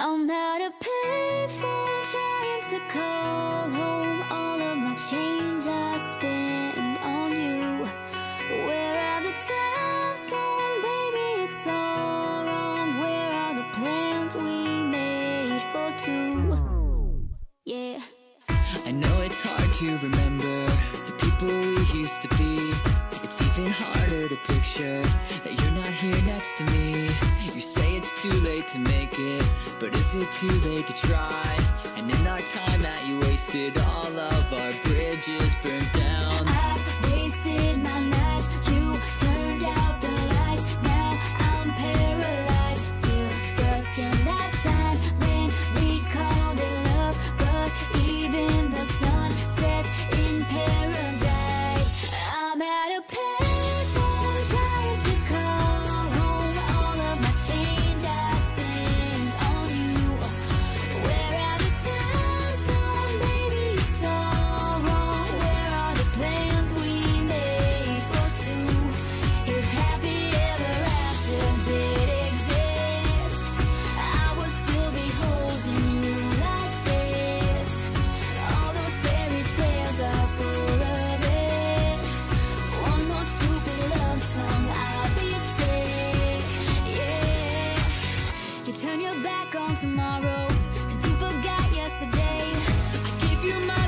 I'm at a payphone trying to call home. All of my change I spend on you. Where are the times gone, baby? It's all wrong. Where are the plans we made for two? Yeah. I know it's hard to remember the people we used to be. It's even harder to picture that you're not here next to me. You say it's too late to make it, but is it too late to try? And in our time that you wasted, all of our bridges burned down. I've wasted my nights, you turned out the lights. Now I'm paralyzed, still stuck in that time when we called it love. But even the sun sets in paradise. I'm at a payphone trying to call home. All of my change I spend on you. Where are the times gone, baby? It's all wrong. Where are the plans we made for two? If happy ever after did exist, I would still be holding you like this. All those fairy tales are full of it. One more stupid love song, I'll be sick. Yeah. You turn your back on tomorrow, 'cause you forgot yesterday. I gave you my